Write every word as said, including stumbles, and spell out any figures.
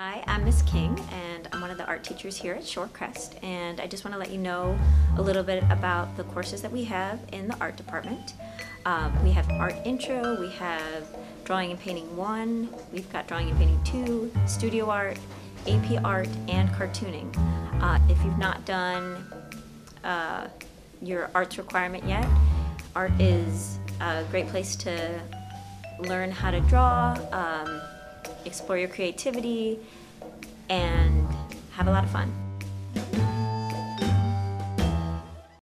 Hi, I'm Miss King, and I'm one of the art teachers here at Shorecrest, and I just want to let you know a little bit about the courses that we have in the art department. Um, we have Art Intro, we have Drawing and Painting one, we've got Drawing and Painting two, Studio Art, A P Art, and Cartooning. Uh, if you've not done uh, your arts requirement yet, art is a great place to learn how to draw, um, explore your creativity, and have a lot of fun.